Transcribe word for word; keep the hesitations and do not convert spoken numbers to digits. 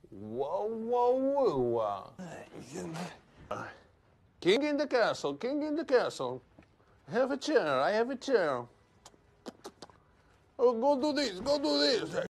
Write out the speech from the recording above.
Whoa, whoa, whoa. King in the castle, king in the castle. Have a chair, I have a chair. Oh, go do this, go do this.